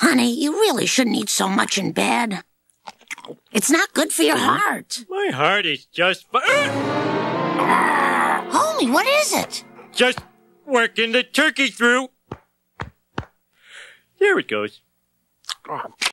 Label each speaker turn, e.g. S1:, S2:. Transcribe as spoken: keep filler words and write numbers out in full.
S1: Honey, you really shouldn't eat so much in bed. It's not good for your heart.
S2: My heart is just...
S1: Homie, what is it?
S2: Just working the turkey through. There it goes.